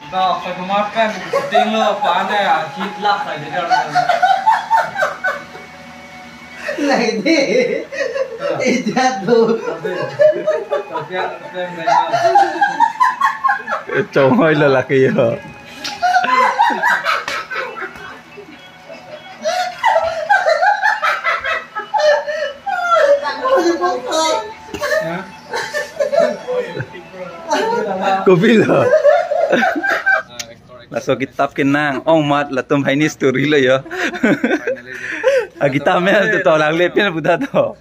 Kau kemakan syuting lo paana hit lah saja orang. Lagi ijat tu. Chồng là laki hả? Cô biết là số kitab kenang ông mat là tôm hay ní storyเลยya kitab में तो tao lang lên phía Buddha to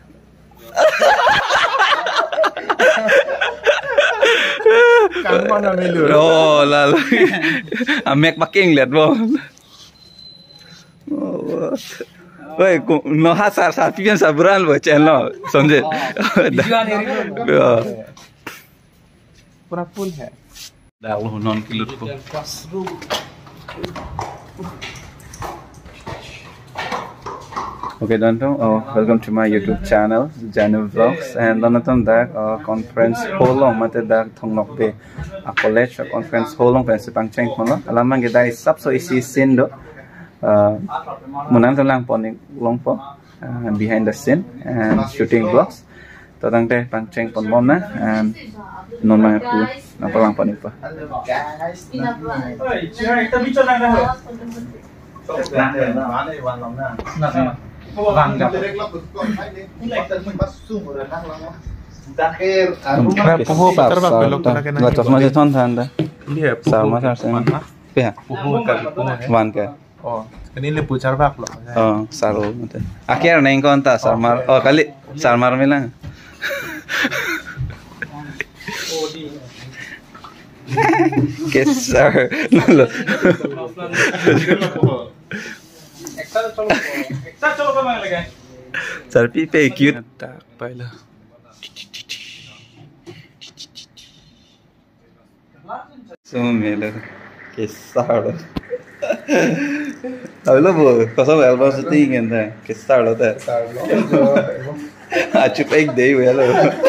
Kanghon Amelur oh là amek paking lihat bo oi nó hát sa phim saburan bo channel समझे पूरा फुल है dah lu non kilut po okay danto welcome to my YouTube channel Janu Vlogs and donatam dak conference holong mate dak thongnok pe a college conference holong pe sepang cheng kono alamang gedai sabso isi sindo munang lang po ni long po behind the scene and shooting vlogs tadang te pangcheng pon mom na and non mai pu na palang pa ni pa Oi, cuma kita bicara nak dah. la chasma je thon than da sama sar sen pe ha wan ka oh ini lebu charbak lo saro mate akhir naing kon ta sarmar kali sarmar milang Kesar, lolo. Eksa chalo kau mana lagi? Sarpi pe cute tak payla. Sumela kesar. Halo bu, kau album syuting kan dah? Kesar lo dah. Acup ek day welo.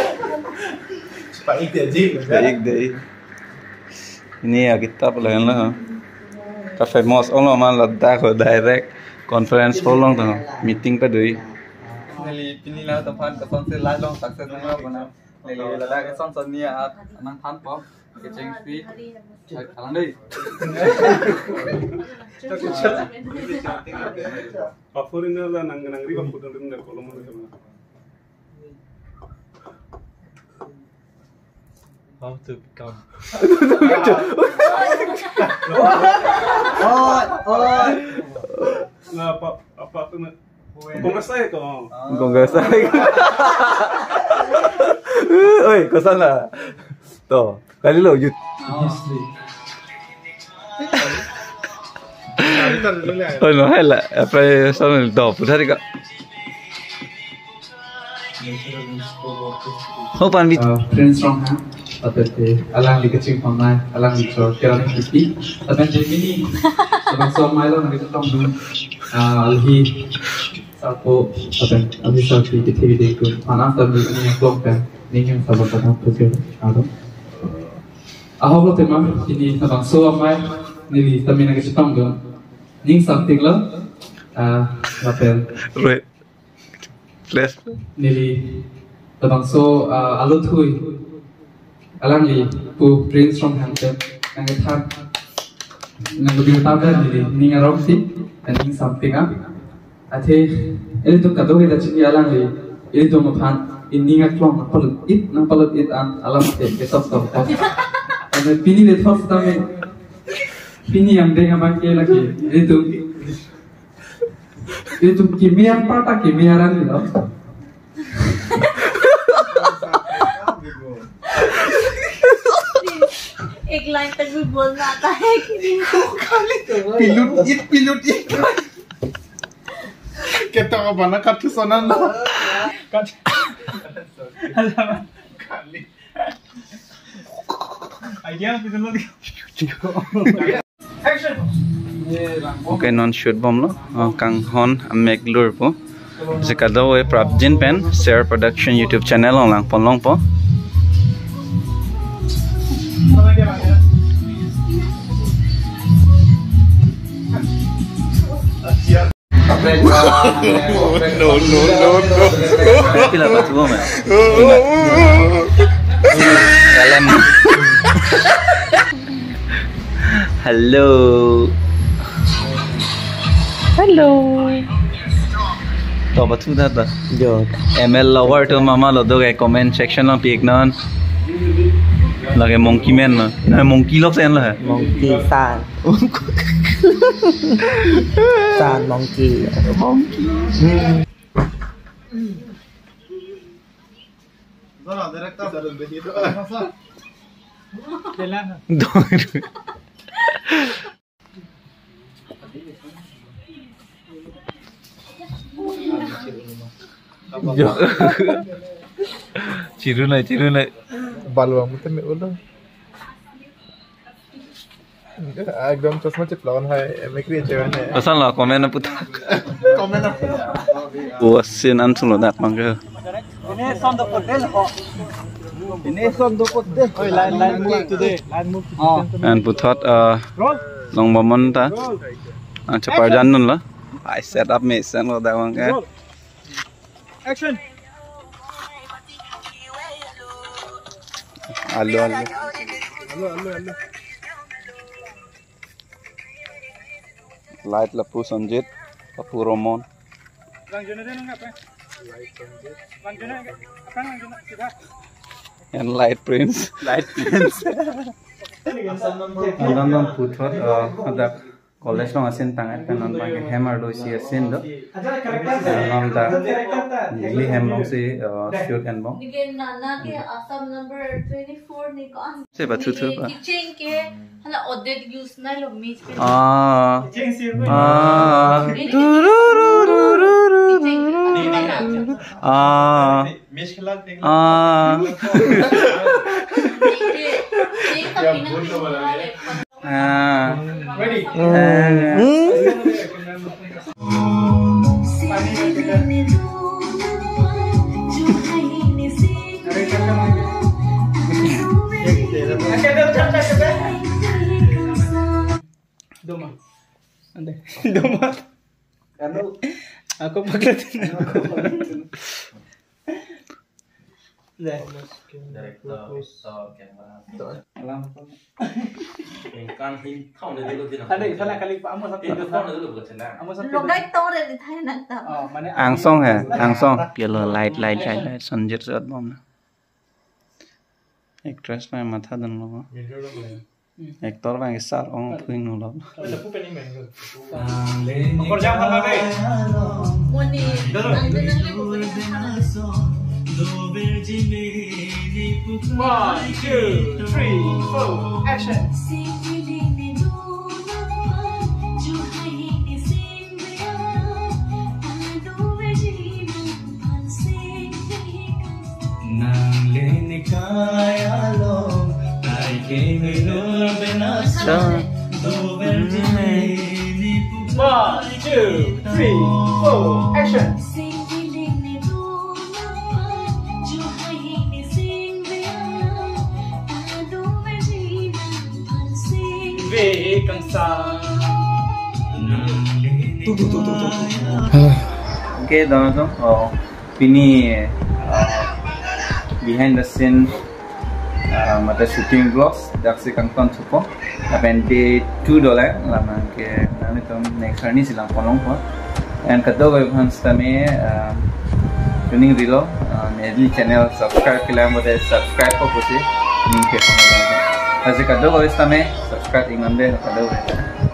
Baik dia ji Baik day. Ini ya kitab lain lah. Ka famous orang man Ladakh direct conference holong tu meeting pa doi. Nili pini lah tempat kesan selai long sukses nang mana. Nili lada kesan sonia nang han po. Kecing speed. Kalang deh. Pafurin lah nang riba putun rinda kolom mana. How to become? Nah, apa tu nak? Kongresa itu. Kongresa. Oi, kau salah. Toh, kali lo you. Oh no, hela. Apa soal doh, putar juga. Hopan bit. Friends Ronghang, atau alang di kecil pemain, alang di Kiran Engtipi, atau jadi sebab semua itu nanti kita tunggu alhi sapo atau alhi sapi di TV itu, mana tapi ini yang belum kan, ini yang sahabat kita pergi Kardom. Ahok lo tema ini sebab semua ini tapi nanti kita tunggu, ini something lo, apa? Right. Flash. Nili tabang so alut hui alang ni pu prince from Hanse nang thak nang biu ta da nili ning arok si and ning something up athe ele to kado he da chi alang ni ele to ma phan in ning aklong na palut it an alam te ke sab sab and pini le thos ta me pini am de ma ke la ke itu kimia pata kimia ran ni lo एक line तक भी बोलना आता है कि नहीं pilut it kita kau mana kat sonan lo Idea kita lagi. Action. Okay, non shoot bomb lo. Kanghon Amelur po. Jika daw ay Prabjin Pen share production YouTube channel lang po. Pila batu gome. Dalam. Hello. Hello. तो बतू था जो ML lover तो मामा लो दो गए comment section में पिक नॉन लगे monkey man ना monkey लोग से है monkey san monkey चिरू नहीं Balu amu temi ulo. Ekdom chosma Cheplang hai. Emekri chewan hai. pesan lah komen apa tuh wah sin ansung lo nak mangga ini son do pot deh line move today line move and putot long momon ta cepar janun lah I set up mission lo dah mangga action alu light lapu sanjit lapu romon and light prince Anglong putot ada college long asin tangat penon bang hammer do si asin do nam da li ham long si shoot and bong Again, Nana ke Assam number 24 ni kan. se batu tu ba Kitchen ke hala audit use na lo meet pe. ready Doma. Ande. Doma. Ano? Ako paglatin. Director, alam kan hin thong de dulu din. Ada salah kali Pak Amos satu. Thong de dulu bukan senang. Amos satu. Lo guys tahu dari Thai nak tak. Oh, mana angsong hai angsong yellow light sanjit sat bom na actress mai matha dan lo actor bang sar ong phuing no lo Kor jam hal lagi. Moni, nanti boleh. 1 2 3 4 action One, two, three, four, action. Akangsa. Okay, dono pini behind the scene mata shooting vlogs daksi kangton chupo apen day 2 dollar lama ke nami tom next ni silang kolong ko and kado go Hanse tame tuning rilo medli channel subscribe kila mode subscribe ko pusi ning ke kono aje kado go tame subscribe ingande kado go